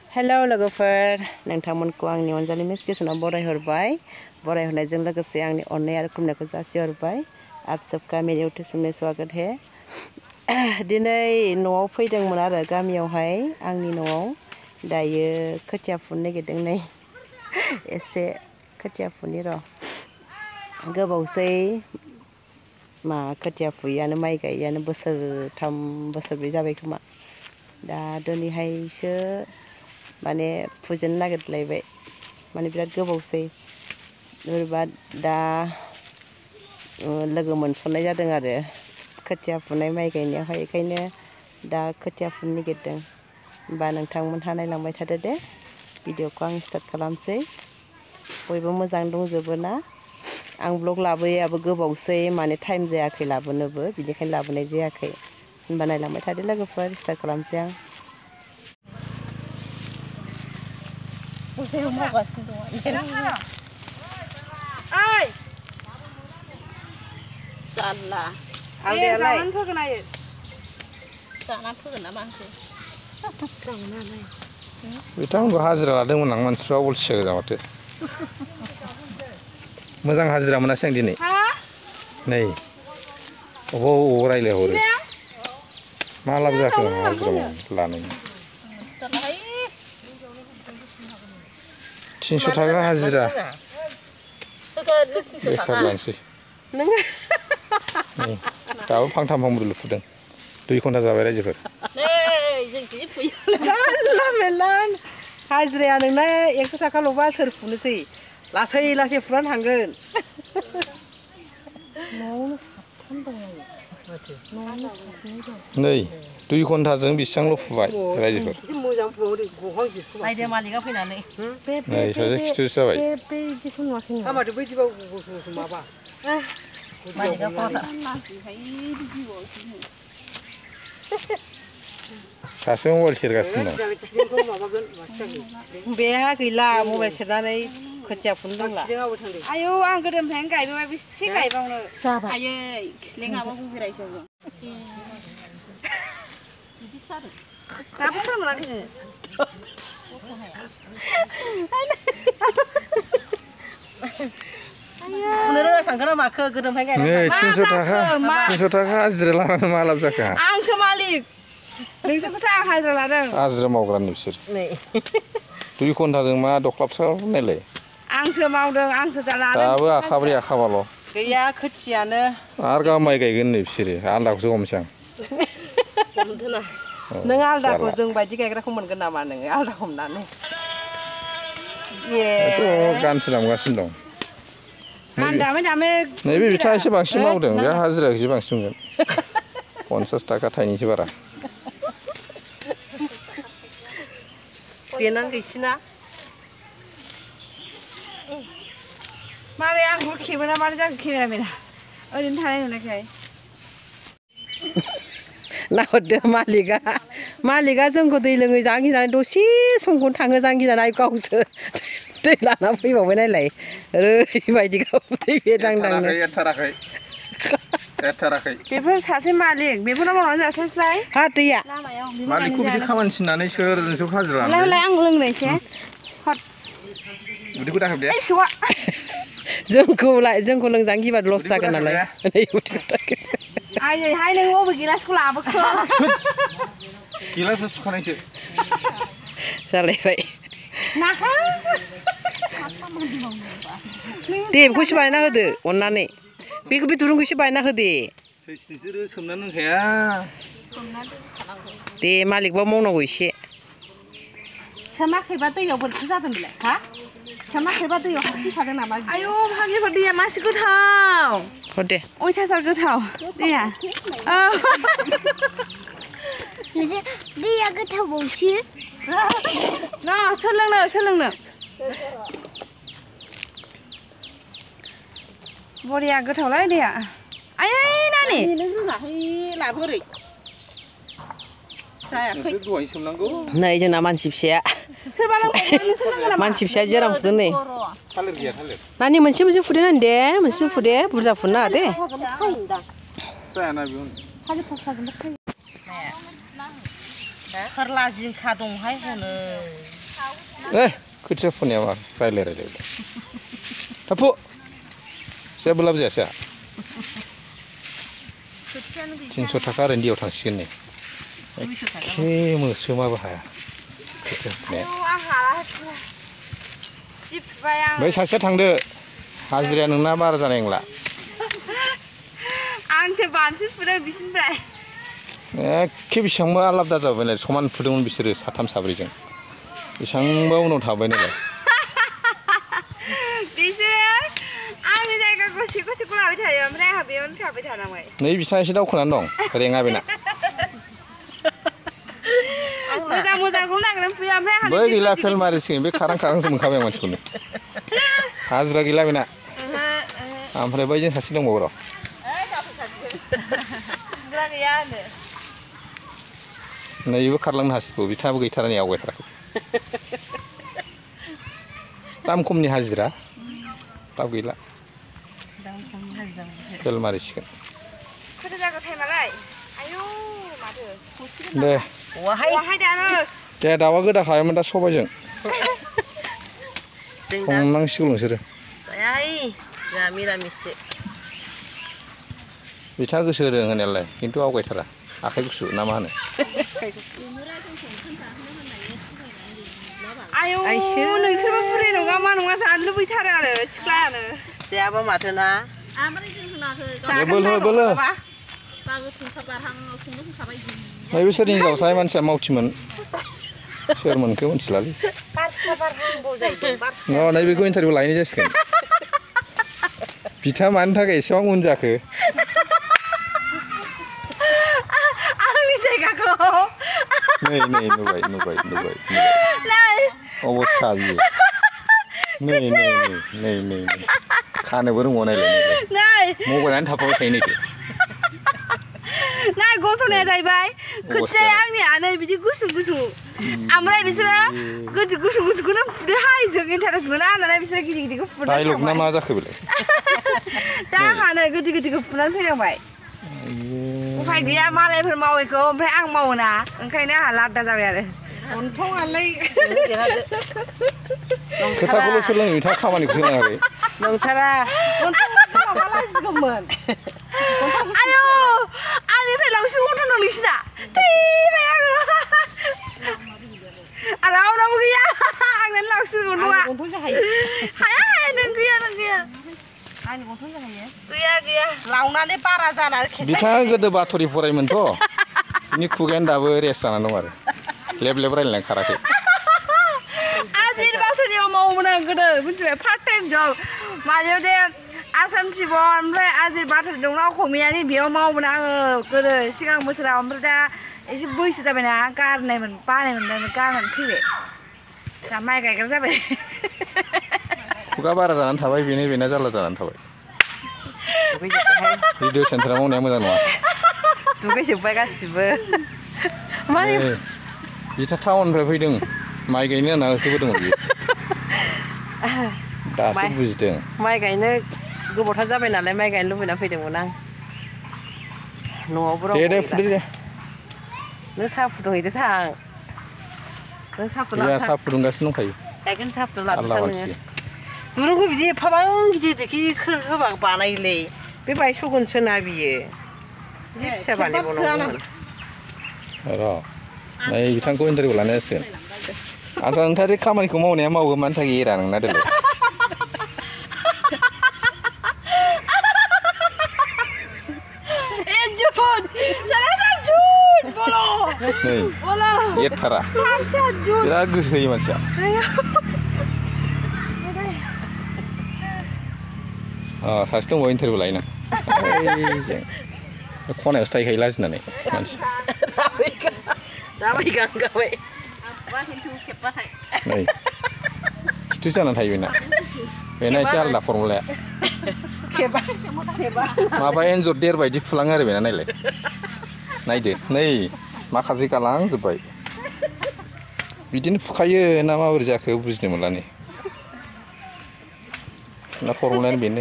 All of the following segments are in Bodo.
हेलौ लोगोफोर नोंथांमोनखौ आंनि अनजालि मिस किचेनाव बरायहरबाय बरायहरनायजों लोगोसे आंनि अननाय आरो खुलुमनायखौ जासिहरबाय आप सबका मेरे यूट्यूब में स्वागत है दिनै न'आव फैदोंमोन आरो गामियावहाय आंनि न'आव दायो खोथिया फुनो नागिरदों नै एसे खोथिया फुनि र' गोबावसै मा खोथिया फुयैयानो माइ गायैयानो बोसोरथाम बोसोरब्रै जाबाय खोमा दा दिनैहायसो माने फुजेननो नागिरलायबाय माने बिराद गोबावसै बोरैबा दा लोगो मोनसननाय जादों आरो खोथिया फुनाय माइ गायनायावहाय बेखायनो दा खोथिया फुनो नागिरदों होमबा नोंथांमोनहा नायलांबाय थादो दे भिडिअखौ आं स्टार्ट खालामसै बयबो मोजां दंजोबो ना आं ब्लग लाबोयाबो गोबावसै माने टाइम जायाखै लाबोनोबो बिनिखायनो लाबोनाय जायाखै होनबा नायलांबाय थादो लोगोफोर स्टार्ट खालामसै आं जाला आलदायालाय बिथांमोनखौ हाजिरा लादोंमोन आं मानसिफ्रा अलसिया गोजा माथो मोजां हाजिरा मोनासै आं दिनै नै अबाव रायलायहरो मा लाब जाखो हाजिरा लानाय 300 थाखा हाजिरा बेखार लांसै दाबो फांथाम फांब्रैल' फुदों 2 घन्टा जाबाय रायजोफोर जानला मेनला हाजिराया नोंना 100 थाखाल'बा सोर फुनोसै लासै लासै फुनानै थांगोन नै 2 घन्टाजों बेसेबांल' फुबाय रायजोफोर नायदो मालिकआ फैनानै नै सासे खिथुसो जाबाय सासे मबाइल सेरगासिनो दं बेहा गैला मबाइल सेरनानै खोथिया फुनो रोंला आयौ आं गोदोनिफ्रायनो गायबाय बेसे गायबावनो आयै खिलेङाबो बुजिरायसो जों बिदि जादों दाबो फोरमानाखै फुनो रोङा सानगोन माखो गोदोनिफ्रायनो नै गायबाय 300 थाखा हाजिरा लानानै मा लाब जाखो आंसो मालिक नोंसोरखौसो आं हाजिरा लादों हाजिरा मावग्रानि बिसोर 2 घन्टाजों मा दख्लाबसार नायलाय आंसो मावदों आंसो लादों दाबो आखाब्रै आखाबाल' गैया खोथियानो आरो गाबोन माइ गायगोन नै बिसोरो आलदाखौसो हमसै आं नों आलदाखौ जों बायदि गायग्राखौ मोनगोन नामा नोङो आलदा हमनानै गानसो लांगासिनो दं दामै दामै नैबे बिथाङा एसे बांसिन मावदों बे हाजिरा एसे बांसिन मोनगोन 50 थाखा थाइनैसो बारा बेनानो गैसिना मारै आंखौ खेबोना मारै जाखो केमेरामेना ओरैनो थानाय नुनायखाय नाहरदो मालिकआ जोंखौ दै लोङै जांगि जानाय दसे समखौनो थाङो जांगि जानाय गावसो दै लाना फैबावबाय नायलाय ओरैबायदि गाव दै बे दांदांनो एरथाराखै बेफोर सासे मालिक बेफोरनाव मावनानै जास्लायस्लाय हा दैया मालिकखौ बिदि खामानि थिननानै सोर नोंसोर हाजिरा लाय आं लोंनोसै उदैखौ दाहोब दे जोंखौ लोंजानो गिबा लस जागोन नालाय आयैहाय नों बबे गिलासखौ लाबोखो गिलासआ सुखानायसो जालायबाय नाखा दे बेखौ एसे बानायना होदो अननानै बे दुरुंखौ एसे बानायना होदे नोंसोरो सोमनानै दोनखाया दे मालिकबा मावनांगौ एसे सोमाखैबा दैयाव बोरैथो जादों बेलाय हा सोमाखैबा दैयाव हाबफैखादों नामा आयौ भागिफोर दैया मासे गोथाव दे अयथासार गोथाव दैया दैया गोथावबावसो न सोलोंनो बरिया गोथावलाय दैया आयै नानि नों रोङाखै लाबोरै नै जोंना मानसि फिसाया मानसि फिसाया जेराव फुदों नै नानि मोनसे फुदो नानि दे मोनसे फुदे बुरजा फुनो नाङा दे फोरला जिंखा दंहाय हनै खोथिया फुनाया मा रायलाय थाफु जेबो लाब जायासै 300 थाखा ओरैनो दैयाव थांसिगोन नै एखे मोसोमाबो हाया खोथिया फुनाया बै सासेया थांदो हाजिराया नोंना बारा जानाय नंला आंसो बांसिन फुदों बिसिनिफ्राय एखे बेसेबांबा आलादा जाबाय नालाय समान फुदोंमोन बिसोरो 3 4जों बेसेबांबा उनाव थाबाय नालाय बिसोरो आंनि जायगाखौ सेख' लाबाय थायो ओमफ्राय आंहा बेयावनो थाबाय थानांबाय नै बिसिना एसे दावखोनानै दं रेङा बेना मोजांखौनो नागिरनानै फैयो ओमफ्राय बै गैला फेल मारिसिगोन बे खारांसो मोनखाबाय आं मानसिखौनो हाजिरा गैला बेना ओमफ्राय बैजों सासे दंबावो र' नैबो खारलांनो हासिगौ बिथाङाबो गैथारा नै आवगायथाराखै दाम खमनि हाजिरा दाम गैला फेल मारिसिगोन दे दे दाउआ गोदाखायोमोन दा सबायजों संनांसिगौ नोंसोरो बिथाङा गोसो होदों होनायालाय खिन्थु आवगायथारा आखाइ गुसु ना मा होनो नोंसोरबो बुरै नङा मा नङा जानो लुबैथारो आरो सिख्लायानो जायाबा माथो ना बोलो नैबे सोरनि हिनजावसा मानसिया मावथिमोन सोर मोनखो मिथिलालै नैबेखौ इन्टारभिउ लायनाय जासिगोन बिथाङा मानि थाखाय एसेबां उन जाखो आंनि जायगाखौ नै नुबाय अबस्था बियो नै खानोबो रोंगौ नायलाय मबाइलानो थाफाबाय थायो नै नाय गथ'नाया जाहैबाय खोथियाया आंनिया बिदि गुसुं ओमफ्राय बिसोरो गुसुंखौनो फुदो हायजों इन्टारेस्ट मोना होननानै बिसोरो गिदिरखौ फुनानै डायलग ना मा जाखो बेलाय दा आंहानो गिदिरखौ फुनानै फैनांबाय उफाय गैया मालायफोर मावैखौ ओमफ्राय आं मावोना ओंखायनो आंहा लाद्दा जाबाय आरो गन्थंआलाय खोथाखौल' सोलोङो बिथाङा खामानिखौ सोलोङाखै नोंथारा आयौ आंनिफ्राय लांसिगौ होनदों नोंसिना थैबाय आङो आरो रावनावबो गैया आंनानो लांसिगौ नङा हाया नों गैया गैया लावनानै बारा जानानै बिथाङा गोदो बाथरि फरायोमोनथ' बिनि खुगायानो दाबो रेस्ट जानानै दं आरो लेब रायलायनानै खाराखै आजिर बाथरियाव मावोमोन आं गोदो मिथिबाय पार्ट टाइम जब माबायाव दे आसाम ट्रिबन ओमफ्राय आजिर बाथरि दंना असमियानि बेयाव मावोमोन आङो गोदो सिगां बोसोराव ओमफ्राय दा एसे बैसो जाबायना बानाय मोनदों गारनानै फैबाय दा माइ गायग्रा जाबाय खुगा बारा जानानै थाबाय बेना जारला जानानै थाबाय रेडिअ सेन्टाराव मावनाया मोजां नङा दुगैजोब्बाय गासिबो बिथा टाउननिफ्राय फैदों माइ गायनो होनना होसोबोदोंमोन बियो दासो बुजिदों माइ गायनो गोबावथार जाबाय नालाय माइ गायनो लुबैना फैदोंमोन आं न'आवबो दे फुदो दे नों साहा फुदुंहैदो थां नों साहा फुदुंगासिनो दंखायो गायखेर साहा फुदुं लादो थां नोङो दुरुंखौ बिदि एफाबां गिदिर होबा बानायोलै बे बायसगोनसो ना बियो जि फिसा बानायबावनांगौमोन र' नै बिथांखौ इन्टारभिउ लानाय जासिगोन आदसा नोंथाङा खामानिखौ मावनाया मावो मानि थाखाय एरा नोंना देलाय एरथारा बिराद गोसो होयो मानसिया सासे दंबावो इन्टारभिउ लायोना खनायावसो थाहैखायो लाजिनानै मानसि नै खिथु जानानै थायो बेना एसे आलादा फर्मुलाया माबा एन्जर देरबायदि फुलाङो आरो बेना नायलाय नायदो नै माखासे गालांजोब्बाय बिदिनो फुखायो ना माबोरै जाखो बुजिनो मोनला नै ना फर्मुलायानो बेनो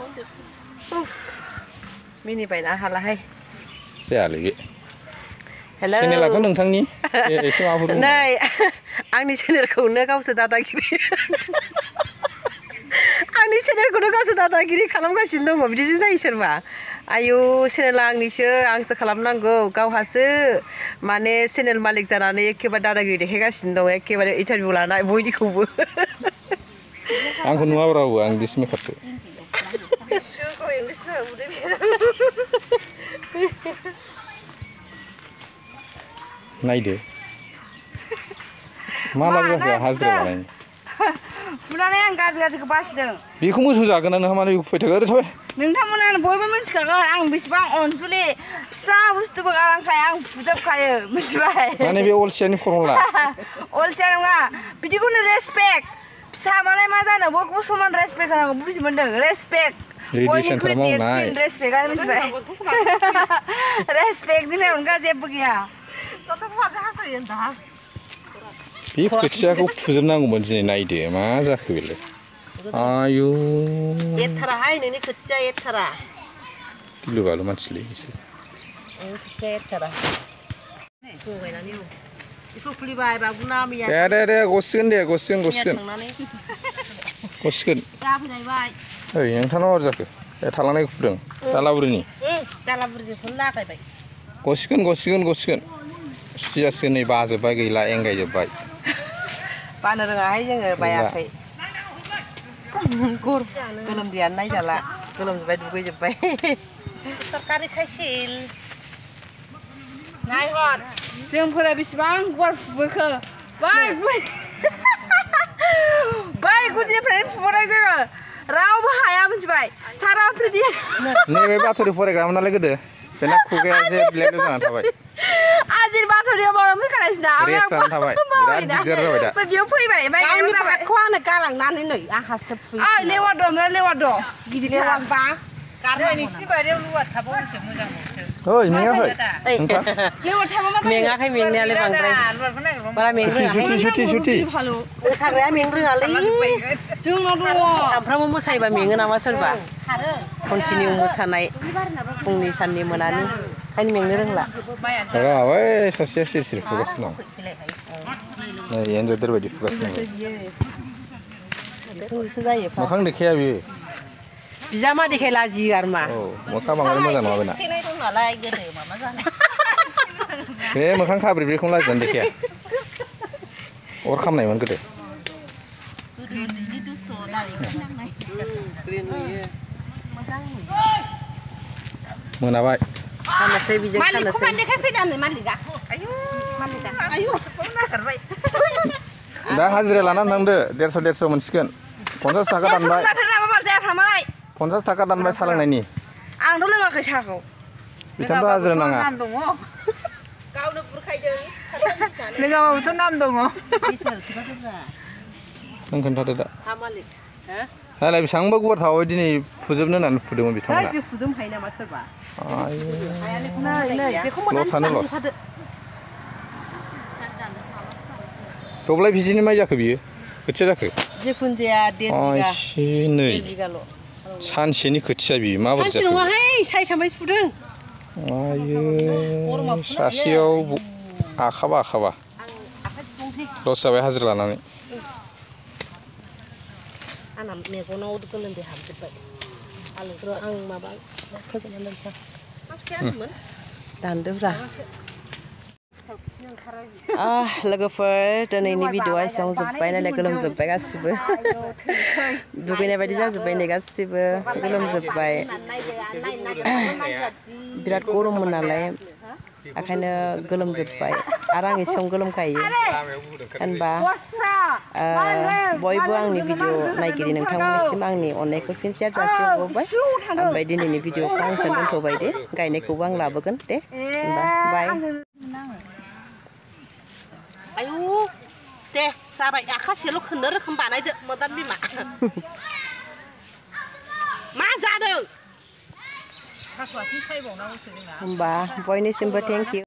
मिनिबायना हालाहाय जायालै बे हेलौ चेनेलाथ' नोंथांनि एसे माबाफोर नै आंनि चेनेलखौनो गावसो दादागिरि आंनि चेनेलखौनो गावसो दादागिरि खालामगासिनो दङ बिदिसो जायो सोरबा आयु चेनेला आंनिसो आंसो खालामनांगौ गावहासो माने चेनेल मालिक जानानै एखेबारे दादागिरि देखायगासिनो दं एखेबारे इन्टारभिउ लानाय बयनिखौबो आंखौ नुवाब्राबो आं इंलिस मेकारसो नायदो माला जाखो हाजिरा लानायनि फुनानै आं गाज्रिखौ बासिदों बेखौ मोसौ जागोनानो माने बेखौ फैथागोन ओरै थाबाय नोंथांमोनानो बयबो मिथिखागोन आं बेसेबां अनसुलि फिसा बुस्थुबो गालांखाया आं फुजोबखायो मिथिबाय माने बे अलसियानि फरमुला अलसिया नङा बिदिखौनो रेसपेक्ट फिसा मालाय मा जानो बयखौबो समान रेसपेक्ट होनांगौ बुजि मोनदों रेसपेक्ट बयनिख्रुइ देरसिन रेसपेक्टआनो मिथिबाय रेसपेक्टनि अनगा जेबो गैया बे खोथियाखौ फुजोबनांगौमोन दिनै नायदो मा जाखो बेलाय आयु एथाराहाय नोंनि खोथिया एथारा गिलु बालु मानसिलै एसे खोथिया एथारा गगायनानै बेखौ खुलिबाय बाबुना मैया दे गसिगोन गसिगोन जाफैनायबाय ओइ नोंथांनाव माबोरै जाखो ए थालांनायखौ फुदों दालाबुरिनि दालाबुरिखौनो लागायबाय गसिगोन सुजासिगोन नै बाजोब्बाय गैला एंगायजोब्बाय बानो रोङाहाय जोङो बायाखै गोलोमदैयानो नायजाला गोलोमजोब्बाय दुगैजोब्बाय सरकारि खायसिल नायहर जोंफोरा बेसेबां गुवार फुबोखो बै गुदिनिफ्रायनो फुबोदों जोङो रावबो हाया मिथिबाय सारा फ्रिदि नैबे बाथरि फरायग्रामोन नालाय गोदो बेना खुगाया जे ब्लेड जानानै थाबाय आजिर बाथरियाव माबा फैखानायसै ना रेस्ट जानानै थाबाय बिराद दिगदार जाबाय दा बेयाव फैबाय गावनि भागखौ आंनो गालांनानै नै आंहासो फुयो लेवार दं गिदिर लेवार बा ओइ मेङाखै मेङाखै मेंनायालाय बांद्राय बारा सुथि मोसाग्राया मेंनो रोङालै जोंनाव दङ सानफ्रामबो मोसायोबा मेङो नामा सोरबा कन्टिनिउ मोसानाय फुंनि साननि मोनानि ओंखायनो मेंनो रोंला बै सासेया सिरि फुगासिनो दं नै एन्जरदेर बायदि फुगासिनो जायो मोखां देखाया बियो बिजामादैखाय लाजियो आरो मा मोखां बांद्राय मोजां नङा बेना दं नालाय गोदो माबा जानाय बे मोखां खाब्रि बेखौनो लाजिनानै देखाया अर खामनायमोन गोदो मोनाबाय खानोसै बिजों खानोसै दा हाजिरा लानानै थांदो 150 मोनसिगोन 50 थाखा दानबाय 50 थाखा दानबाय साहा लोंनायनि आंथ' लोङाखै साहाखौ बिथांथ' हाजिरा नाङा गावनो बुरखायदों लोङाबाबोथ' नाम दङ नों खोन्थादो दा नायलाय बेसेबांबा गुवार थाबाय दिनै फुजोबनो होननानै फुदोंमोन बिथांमोना फुजोबनो हायो नामा सोरबा लसानो लस दब्लाय बिजिनि माइ जाखो बियो खोथिया जाखो जिखुनु जाया 1.5 बिगाल' सानसेनि खोथिया बियो माबोरै जाखो नङाहाय सायथामबायसो फुदों आयु सासेयाव आखाबा लस जाबाय हाजिरा लानानै आंना मेगनाव गोलोमदै हाबजोब्बाय आलुखौ आं माबा फोजोबनानै दोनसै दानदोब्रा लोगोफोर दिनैनि भिडिअआ एसेयावनो जोब्बाय नालाय गोलोमजोब्बाय गासिबो दुगैनाय बायदि जाजोब्बाय नै गासिबो गोलोमजोब्बाय बिराद गरममोन नालाय ओंखायनो गोलोमजोब्बाय आरो आं एसेयावनो गोलोमखायो होनबा बयबो आंनि भिडिअ नायगिरि नोंथांमोननिसिम आंनि अननायखौ फिन शेयार जासिहरबाय ओमफ्राय दिनैनि भिडिअखौ आं दोनथ'बाय दे गायनायखौबो आं लाबोगोन दे होनबा बाय आयु दे जाबाय आखासेल' खोननो रोखोम बानायदो मदान बिमा मा जादों होमबा बयनिसिमबो थेंक इउ